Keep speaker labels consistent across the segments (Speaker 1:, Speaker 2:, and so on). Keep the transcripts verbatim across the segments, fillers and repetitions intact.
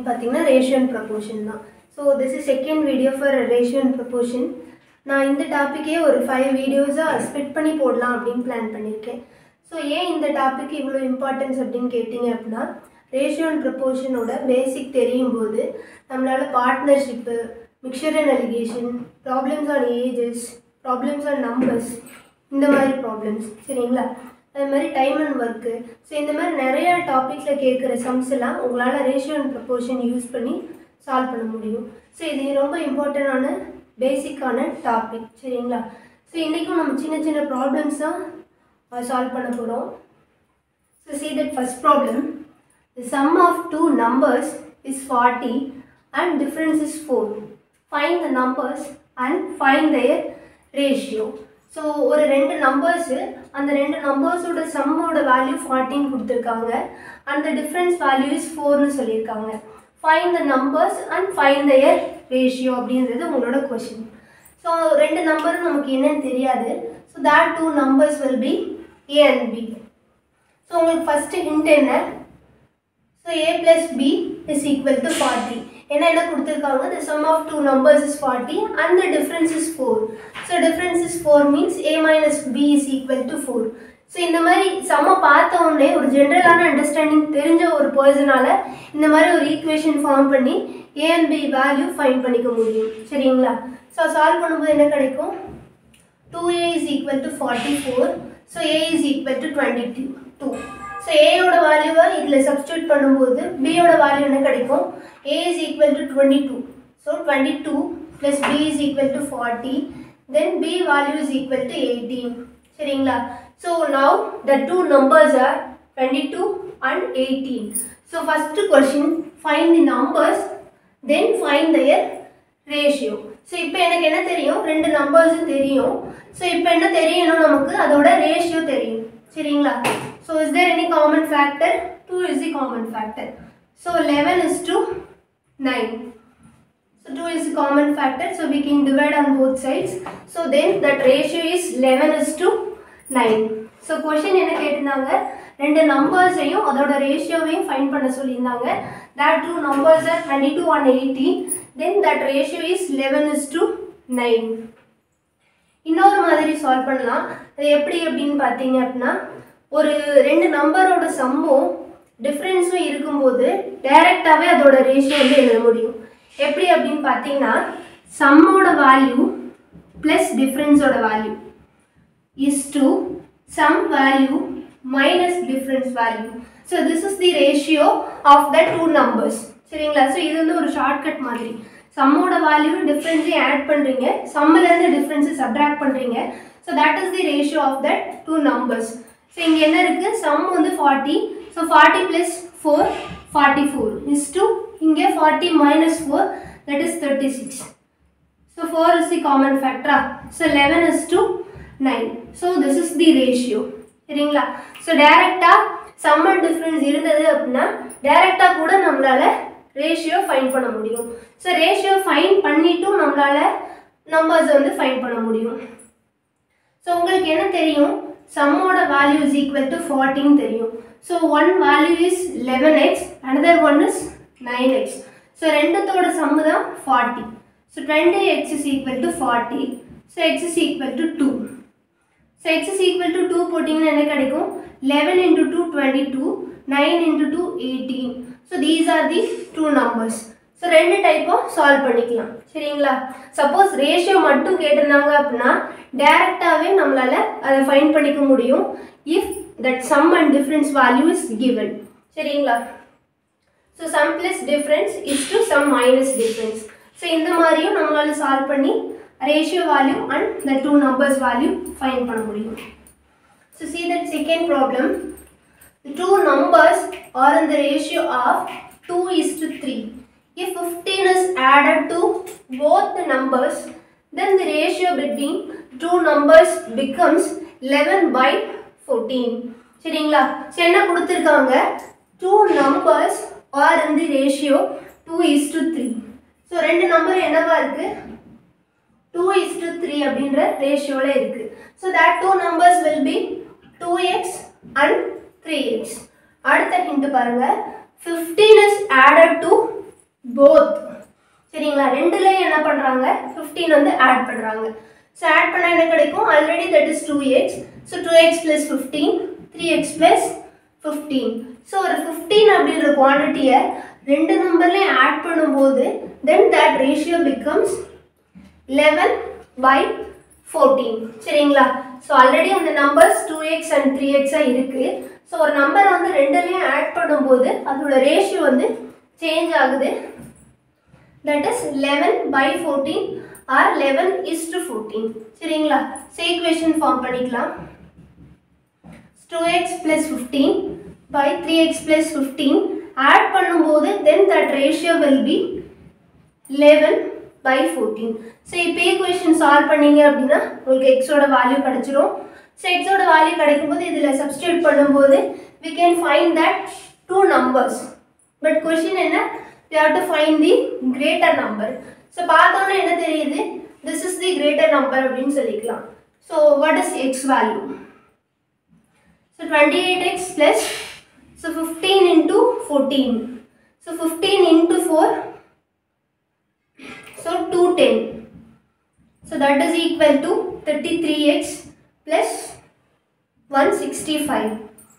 Speaker 1: பார்த்தீங்கன்னா ratio and proportion தான். So this is second video for ratio and proportion. நான் இந்த டாப்பிக்கே ஒரு ஃபைவ் வீடியோஸாக ஸ்பிட் பண்ணி போடலாம் அப்படின்னு பிளான் பண்ணியிருக்கேன். ஸோ ஏன் இந்த டாபிக் இவ்வளோ இம்பார்ட்டன்ஸ் அப்படின்னு கேட்டிங்க அப்படின்னா, ரேஷியோ அண்ட் ப்ரொபோர்ஷனோட பேசிக் தெரியும் போது நம்மளால் partnership, mixture and alligation, problems on ages, problems on numbers, இந்த மாதிரி ப்ராப்ளம்ஸ் சரிங்களா, அது மாதிரி டைம் அண்ட் ஒர்க்கு, ஸோ இந்த மாதிரி நிறையா டாப்பிக்கில் கேட்குற சம்ஸ் எல்லாம் உங்களால் ரேஷியோ அண்ட் ப்ரொபோர்ஷன் யூஸ் பண்ணி சால்வ் பண்ண முடியும். ஸோ இது ரொம்ப இம்பார்ட்டண்டான பேசிக்கான டாபிக் சரிங்களா. ஸோ இன்றைக்கும் நம்ம சின்ன சின்ன ப்ராப்ளம்ஸ் தான் சால்வ் பண்ண போகிறோம். So see that first problem, the sum of two numbers is forty and difference is four. Find the numbers and find their ratio. So ஒரு ரெண்டு நம்பர்ஸு, அந்த ரெண்டு நம்பர்ஸோட சம்மோட வேல்யூ ஃபார்ட்டின்னு கொடுத்துருக்காங்க, அந்த டிஃப்ரென்ஸ் வேல்யூ இஸ் ஃபோர்னு சொல்லியிருக்காங்க. Find the numbers and find their ratio அப்படின்றது உங்களோட கொஷின். ஸோ ரெண்டு நம்பரும் நமக்கு என்னன்னு தெரியாது. So that two numbers will be A and B. So உங்களுக்கு ஃபஸ்ட்டு ஹிண்ட் என்ன? So A plus B is equal to forty. ஏன்னா என்ன கொடுத்துருக்காங்க, the sum of two numbers is forty and the difference is four. So difference is four means a minus b is equal to four. So இந்த மாதிரி சம்மை பார்த்த உடனே ஒரு ஜென்ரலான understanding தெரிஞ்ச ஒரு பர்சனால் இந்த மாதிரி ஒரு ஈக்குவேஷன் ஃபார்ம் பண்ணி A and B value find பண்ணிக்க முடியும் சரிங்களா. ஸோ சால்வ் பண்ணும்போது என்ன கிடைக்கும், two A is equal to forty four. So A is equal to twenty two. So ஏயோட வேல்யூவை இதில் சப்ஸ்டியூட் பண்ணும்போது பியோட வேல்யூ என்ன கிடைக்கும், a is equal to twenty-two. So twenty-two plus b is equal to forty. Then b value is equal to eighteen. சரிங்களா. So now the two numbers are twenty-two and eighteen. So first question, find the numbers, then find their ratio. So இப்போ எனக்கு என்ன தெரியும், ரெண்டு நம்பர்ஸும் தெரியும். So இப்போ என்ன தெரியணும், நமக்கு அதோட ரேஷியோ தெரியும் சரிங்களா. So is there any common factor? two is the common factor. So eleven is to nine. So two is a common factor, so we can divide on both sides. So then that ratio is eleven is to nine. So question என்ன கேட்டிருந்தாங்க, ரெண்டு நம்பர்ஸையும் அதோட ரேஷியோவையும் find பண்ண சொல்லியிருந்தாங்க. that two numbers are twenty-two and eighteen. then that ratio is eleven is to nine. இன்னொரு மாதிரி solve பண்ணலாம். அது எப்படி அப்படின்னு பார்த்தீங்க அப்படின்னா, ஒரு ரெண்டு நம்பரோட சம்மும் டிஃப்ரென்ஸும் இருக்கும்போது டைரெக்டாகவே அதோட ரேஷியோ வந்து எழுத முடியும். எப்படி அப்படின்னு பார்த்தீங்கன்னா, சம்மோட வேல்யூ ப்ளஸ் டிஃப்ரென்ஸோட value is to sum value minus difference value. So this is the ratio of the two numbers சரிங்களா. ஸோ இது வந்து ஒரு ஷார்ட்கட் மாதிரி, சம்மோட வேல்யூ டிஃப்ரென்ஸையும் ஆட் பண்ணுறீங்க, சம்மிலேருந்து டிஃப்ரென்ஸை சப்ட்ராக்ட் பண்ணுறீங்க. So that is the ratio of that two numbers. ஸோ இங்கே என்ன இருக்குது, சம் வந்து ஃபார்ட்டி. So forty plus four, forty-four is to inge forty minus four, that is thirty-six. So four is the common factor. So eleven is to nine. So this is the ratio. சரிங்களா. So directa sum and difference இருந்தது அப்படின்னா directa கூட நம்மளால ratio find பண்ண முடியும். So ratio find பண்ணிட்டு நம்மளால numbers வந்து find பண்ண முடியும். So உங்களுக்கு என்ன தெரியும், சம்மோட value is equal to fourteen தெரியும். So one value is eleven x, another one is nine x. So ரெண்டுத்தோட சம்மு தான் forty. So twenty x is equal to forty. So x is equal to two. So x is equal to two போட்டிங்கன்னா என்ன கிடைக்கும், eleven into two twenty-two, nine into two eighteen. So these are the two numbers. So ரெண்டு டைப்பும் solve பண்ணிக்கலாம் சரிங்களா. Suppose ratio மட்டும் கேட்டிருந்தாங்க அப்படின்னா டைரெக்டாகவே நம்மளால் அதை ஃபைண்ட் பண்ணிக்க முடியும் if that sum and difference value is given சரிங்களா. so sum plus difference is to sum minus difference. so இந்த மாதிரியும் நம்மளால சால்வ் பண்ணி ratio value and the two numbers value find பண்ண முடியும். so see that second problem, the two numbers are in the ratio of two is to three. if fifteen is added to both the numbers, then the ratio between two numbers becomes eleven by fourteen. சரிங்களா. So என்ன கொடுத்துருக்காங்க, two numbers are in the ratio two is to three. So ரெண்டு number என்னவா இருக்குது, two is to three அப்படின்ற ரேஷியோவில் இருக்குது. So that two numbers will be two x and three x. அடுத்த ஹிண்ட் பாருங்க, fifteen is added to both. சரிங்களா, ரெண்டுலயும் என்ன பண்றாங்க, fifteen வந்து ஆட் பண்றாங்க. ஸோ ஆட் பண்ணா என்ன கிடைக்கும், already that is two x. So two x plus fifteen, three x plus fifteen. So ஒரு ஃபிஃப்டீன் அப்படின்ற குவான்டிட்டியை ரெண்டு நம்பர்லையும் ஆட் பண்ணும்போது then that ratio becomes eleven by fourteen. சரிங்களா, ஸோ ஆல்ரெடி அந்த numbers two x and three எக்ஸாக இருக்குது. ஸோ ஒரு நம்பர் வந்து ரெண்டுலேயும் ஆட் பண்ணும்போது அதோட ரேஷியோ வந்து சேஞ்ச் ஆகுது. That is eleven by fourteen or eleven is to fourteen. சரிங்களா, ஸோ ஈக்குவேஷன் ஃபார்ம் பண்ணிக்கலாம். Two x plus fifteen by three x plus fifteen ஆட் பண்ணும்போது then that ratio will be eleven by fourteen. So இப்போ equation solve பண்ணீங்க அப்படின்னா உங்களுக்கு எக்ஸோட value கிடைச்சிரும். ஸோ எக்ஸோட வேல்யூ கிடைக்கும்போது இதில் சப்ஸ்டியூட் பண்ணும்போது we can find that two numbers. But question என்ன, we have to find the greater number. So பார்த்தோன்னா என்ன தெரியுது, this is the greater number அப்படின்னு சொல்லிக்கலாம். So what is x value? So twenty-eight x plus, so fifteen into fourteen. So fifteen into four, so two hundred ten. So that is equal to thirty-three x plus one hundred sixty-five.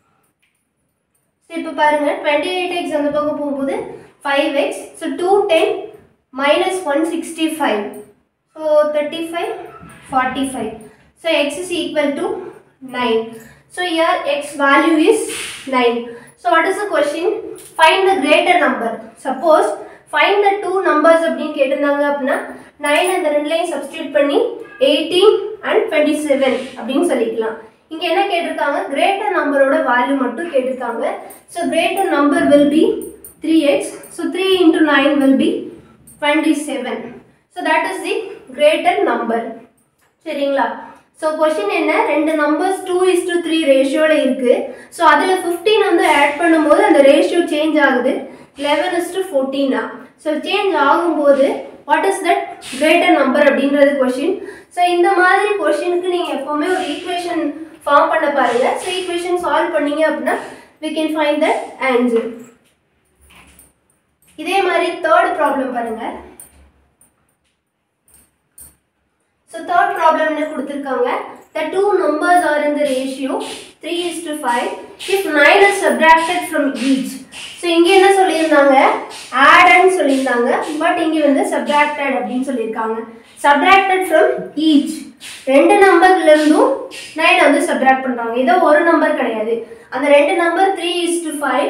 Speaker 1: So இப்போ பாருங்க, twenty-eight x அந்த பக்கம் போகும்போது five x. So two hundred ten minus one hundred sixty-five. So thirty-five, forty-five. So x is equal to nine. So here x value is nine. So what is the question? Find the greater number. Suppose find the two numbers அப்படினு கேட்டிருந்தாங்க அப்படினா nine and ரெண்டுலயும் substitute பண்ணி eighteen and twenty-seven அப்படினு சொல்லிக்கலாம். இங்க என்ன கேட்டிருக்காங்க, greater நம்பரோட வேல்யூ மட்டும் கேட்டிருக்காங்க. So greater number will be three x. So three into nine will be twenty-seven. So that is the greater number. சரிங்களா, ஸோ கொஷின் என்ன, ரெண்டு numbers two is to three ரேஷியோவில் இருக்குது. ஸோ அதில் ஃபிஃப்டீன் வந்து ஆட் பண்ணும்போது அந்த ரேஷியோ சேஞ்ச் ஆகுது, லெவன் இஸ் டு ஃபோர்டீனா. ஸோ சேஞ்ச் ஆகும்போது what is that greater number அப்படின்றது கொஷின். ஸோ இந்த மாதிரி கொஷினுக்கு நீங்கள் எப்போவுமே ஒரு ஈக்குவேஷன் ஃபார்ம் பண்ண பாருங்கள். ஸோ ஈக்குவேஷன் சால்வ் பண்ணீங்க அப்படின்னா we can find the answer. இதே மாதிரி தேர்ட் ப்ராப்ளம் பாருங்கள். So third problem என்ன கொடுத்திருக்காங்க, the two numbers are in the ratio three is to five if nine is subtracted from each. So இங்க என்ன சொல்லியிருந்தாங்க, add and சொல்லியிருந்தாங்க, பட் இங்க வந்து subtracted அப்படின்னு சொல்லியிருக்காங்க. subtracted from each, ரெண்டு நம்பர்ல இருந்தும் nine வந்து subtract பண்றாங்க. இது ஒரு நம்பர் கிடையாது, அந்த ரெண்டு number three is to five.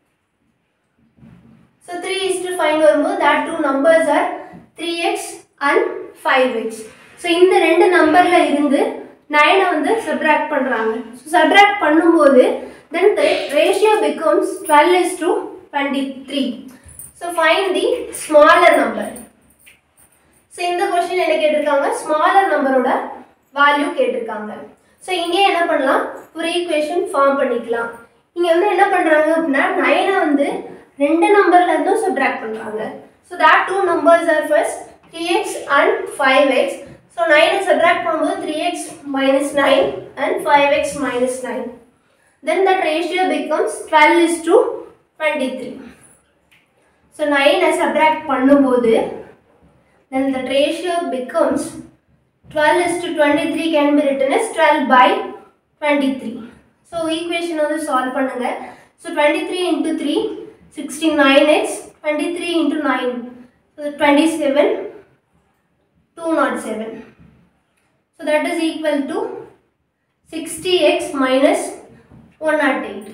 Speaker 1: So three is to five வரும்போது that two numbers are three x and five x. So இந்த ரெண்டு நம்பரில் இருந்து நைனை வந்து சப்ராக்ட் பண்ணுறாங்க. ஸோ சப்ராக்ட் பண்ணும்போது then ratio becomes twelve is to twenty three. So find the smaller number. So இந்த question என்ன கேட்டிருக்காங்க, ஸ்மாலர் நம்பரோட வேல்யூ கேட்டிருக்காங்க. ஸோ இங்கே என்ன பண்ணலாம், ஒரு ஈக்குவேஷன் ஃபார்ம் பண்ணிக்கலாம். இங்கே வந்து என்ன பண்ணுறாங்க அப்படின்னா நைனை வந்து ரெண்டு நம்பர்லேருந்தும் சப்ராக்ட் பண்ணுறாங்க. So that two numbers are first three x and five x. So nine subtract பண்ணும்போது three x minus nine and five x minus nine. Then that ratio becomes twelve is to twenty-three. So nine subtract பண்ணும்போது then that ratio becomes twelve is to twenty-three can be written as twelve by twenty-three. So equation வந்து solve பண்ணுங்க. So twenty-three into three, sixty-nine x, twenty-three into nine, so twenty-seven, two hundred seven. So that is equal to sixty x minus one hundred eight.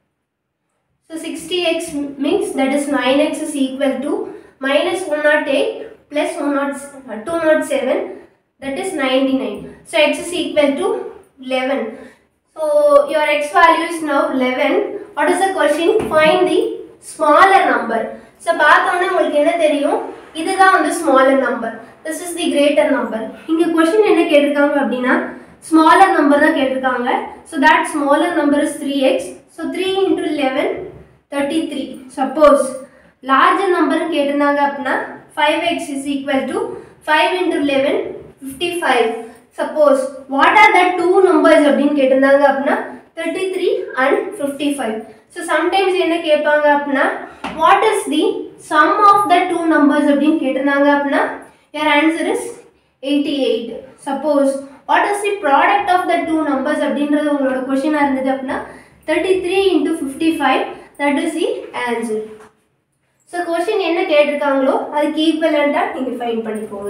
Speaker 1: So sixty x means that is nine x is equal to minus one hundred eight plus two hundred seven, that is ninety-nine. So x is equal to eleven. So your x value is now eleven. What is the question? Find the smaller number. So பார்த்தோன்னே உங்களுக்கு என்ன தெரியும், இதுதான் வந்து smaller number, this is the greater number. இங்கே question என்ன கேட்டிருக்காங்க அப்படின்னா ஸ்மாலர் நம்பர் தான் கேட்டிருக்காங்க. So that smaller number is three x. So three into eleven thirty three. Suppose larger நம்பர்னு கேட்டிருந்தாங்க அப்படின்னா five x is equal to five into eleven fifty five. Suppose what are the two numbers அப்படின்னு கேட்டிருந்தாங்க அப்படின்னா thirty three and fifty five. So sometimes என்ன கேட்பாங்க அப்படின்னா what is the sum of the two numbers அப்படின்னு கேட்டிருந்தாங்க அப்படின்னா your answer is eighty-eight. Suppose what is the product of the two numbers அப்படின்றது உங்களோட கொஸ்டினா இருந்தது அப்படின்னா thirty-three into fifty-five, that is the answer. So question என்ன கேட்டிருக்காங்களோ அதுக்கு ஈக்குவலண்டா நீங்க ஃபைண்ட் பண்ணிக்கோங்க.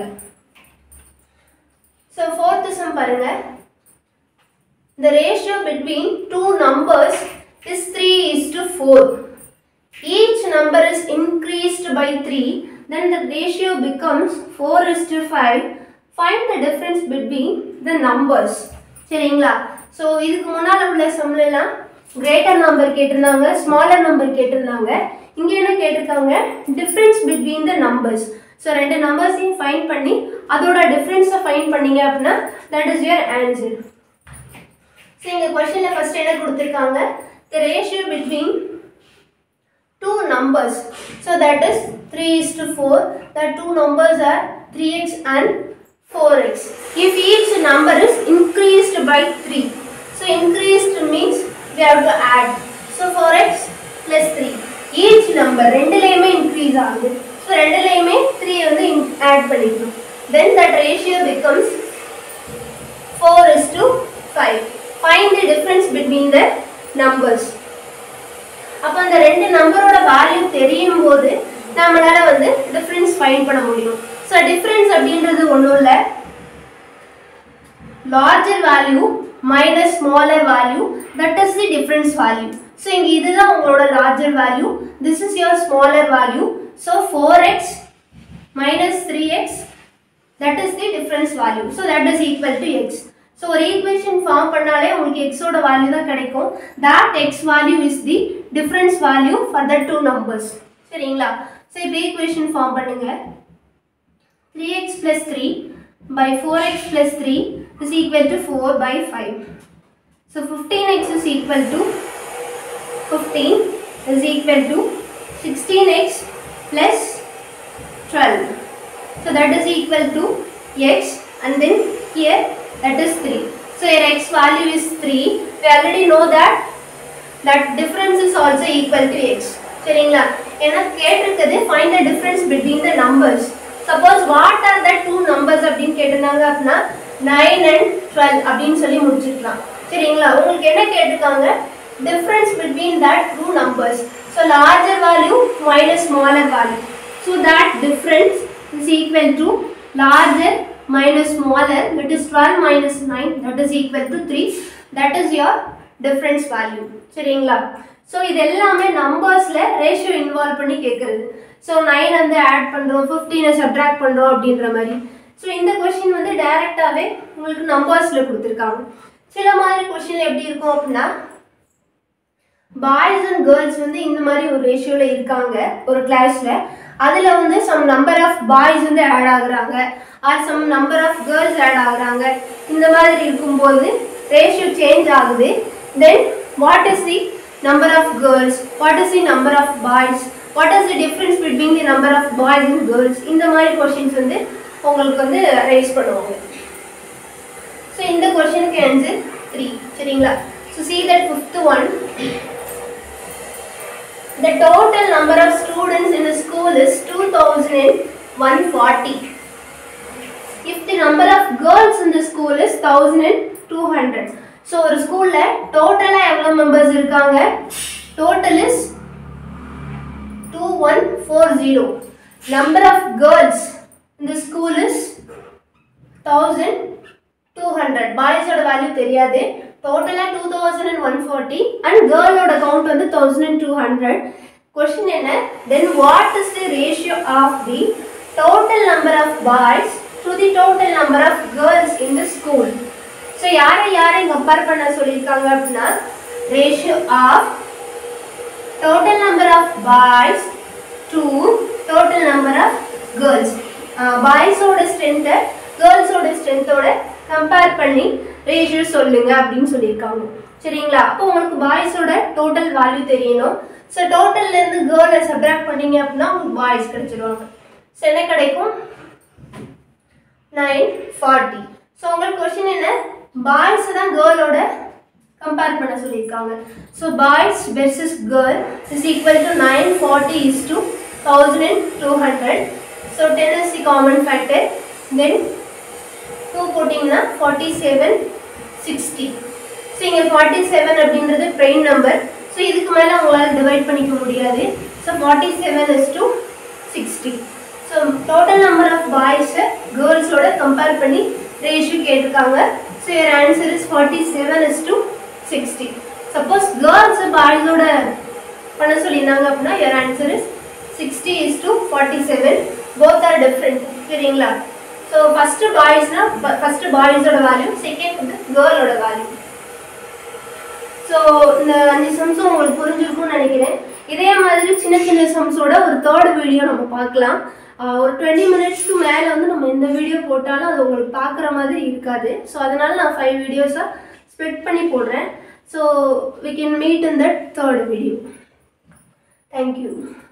Speaker 1: So fourth sum பாருங்க. The ratio between two numbers is three is to four. Each number is increased by three, then the ratio becomes four is to five. Find the difference between the numbers. சரிங்களா? So இதுக்கு முன்னால உள்ள சம்ல எல்லாம் greater number கேட்டிருந்தாங்க, smaller number கேட்டிருந்தாங்க. இங்க என்ன கேட்டிருக்காங்க? difference between the numbers. So ரெண்டு நம்பர்ஸையும் ஃபைண்ட் பண்ணி அதோட டிஃபரன்ஸை ஃபைண்ட் பண்ணீங்க அப்படின்னா that is your answer. So இந்த क्वेश्चनல ஃபர்ஸ்ட் என்ன கொடுத்திருக்காங்க? The ratio between two numbers. So that is three is to four. The two numbers are three x and four x. If each number is increased by three. So increased means we have to add. So four x plus three. Each number ரெண்டுலயுமே increase ஆகுது. So ரெண்டுலயுமே three வந்து add பண்ணிக்கணும். Then that ratio becomes four is to five. Find the difference between the numbers. அப்ப அந்த ரெண்டு நம்பரோட value தெரியும் போது நம்மளால வந்து டிஃபரன்ஸ் ஃபைண்ட் பண்ண முடியும். சோ டிஃபரன்ஸ் அப்படின்றது ஒண்ணும் இல்ல, larger value minus smaller value, that is the difference value. So இங்க இதுதான் உங்களோட larger value, this is your smaller value. So four x minus three x, that is the difference value. So that is equal to x. So ஒரு equation form பண்ணாலே உங்களுக்கு x ஓட value தான் கிடைக்கும். That x value is the difference value for the two numbers. சரிங்களா? So இப்போ equation form பண்ணுங்க. three x plus three by four x plus three is equal to four by five. So fifteen x is equal to fifteen is equal to sixteen x plus twelve. So that is equal to x, and then here that is three. So your x value is three. We already know that that difference is also equal to x. சரிங்களா? ஏன்னா கேட்டிருக்கிறது find the difference between the numbers. Suppose what are the two numbers அப்படின்னு கேட்டிருந்தாங்க அப்படின்னா nine and twelve அப்படின்னு சொல்லி முடிச்சிருக்கலாம். சரிங்களா? உங்களுக்கு என்ன கேட்டிருக்காங்க? Difference between that two numbers. So larger value minus smaller value. So that difference is equal to larger minus smaller, that is twelve minus nine, that is equal to three. That is your difference value. சரிங்களா? So இது எல்லாமே நம்பர்ஸ்ல ratio involve பண்ணி கேக்குறது. So nine வந்து add பண்றோம், fifteen subtract பண்றோம் அப்படின்ற மாதிரி. So இந்த क्वेश्चन வந்து டைரக்டாவே உங்களுக்கு நம்பர்ஸ்ல கொடுத்திருக்காங்க. சில மாதிரி क्वेश्चनல எப்படி இருக்கும் அப்படினா பாய்ஸ் அண்ட் கேர்ள்ஸ் வந்து இந்த மாதிரி ஒரு ரேஷியோல இருக்காங்க ஒரு கிளாஸ்ல. அதுல வந்து some number of boys வந்து ஆட் ஆகுறாங்க or some number of girls add ஆகுறாங்க. இந்த மாதிரி இருக்கும்போது ரேஷியோ சேஞ்ச் ஆகுது. Then what is the number of girls, what is the number of boys, what is the difference between the number of boys and girls, இந்த மாதிரி questions வந்து உங்களுக்கு வந்து ரைஸ் பண்ணுவாங்க. So இந்த क्वेश्चनக்கு ஆன்சர் three. சரிங்களா? So see that fifth one. The total number of students in the school is two thousand one hundred forty. If the number of girls in the school is one thousand two hundred. So ஒரு ஸ்கூல்ல டோட்டலா எவ்வளவு members இருக்காங்க? Total is two thousand one hundred forty. Number of girls in the school is one thousand two hundred. Boys ஓட value தெரியாது. டோட்டலா two thousand one hundred forty and girl ஓட count வந்து one thousand two hundred. Question என்ன? Then what is the ratio of the total number of boys to the total number of girls in the school? So யாரை யாரை compare பண்ண சொல்லிருக்காங்க அப்படினா ratio of total number of boys to total number of girls. Boys ஓட strength girls ஓட strength ஓட compare பண்ணி ratio சொல்லுங்க அப்படினு சொல்லிருக்காங்க. சரிங்களா? அப்போ உங்களுக்கு boys ஓட டோட்டல் வேல்யூ தெரியணும். சோ டோட்டல்ல இருந்து girl-ஐ சப்ட்ராக்ட் பண்ணீங்க அப்படினா உங்களுக்கு boys கிடைச்சிடுவாங்க. சோ என்ன கிடைக்கும்? nine forty. சோ உங்களுக்கு क्वेश्चन என்ன? boys தான் girl ஓட கம்பேர் பண்ண சொல்லிருக்காங்க. So boys versus girl is equal to nine forty is to one thousand two hundred. So ten is the common factor. Then two போட்டிங்கன்னா forty-seven, sixty. So இங்கே forty-seven அப்படின்றது prime number. So இதுக்கு மேலே உங்களால் divide பண்ணிக்க முடியாது. So forty-seven is to sixty. So total number of boys girls ஓட compare பண்ணி ரேஷியோ கேட்டிருக்காங்க. So your answer is forty-seven is to sixty. Suppose girls boys ஓட பண்ண சொல்லியிருந்தாங்க அப்படின்னா your answer is sixty is to forty-seven. Both are different. சரிங்களா? So first boys na first boys ஓட value, second வந்து girl ஓட value. So இந்த அஞ்சு சம்ஸும் உங்களுக்கு புரிஞ்சிருக்கும்னு நினைக்கிறேன். இதே மாதிரி சின்ன சின்ன சம்ஸோட ஒரு தேர்ட் வீடியோ நம்ம பார்க்கலாம். ஒரு டுவெண்ட்டி மினிட்ஸ்க்கு மேலே வந்து நம்ம இந்த வீடியோ போட்டாலும் அது உங்களுக்கு பார்க்குற மாதிரி இருக்காது. ஸோ அதனால நான் ஃபைவ் வீடியோஸாக ஸ்ப்ளிட் பண்ணி போடுறேன். So we can meet in that third video. Thank you.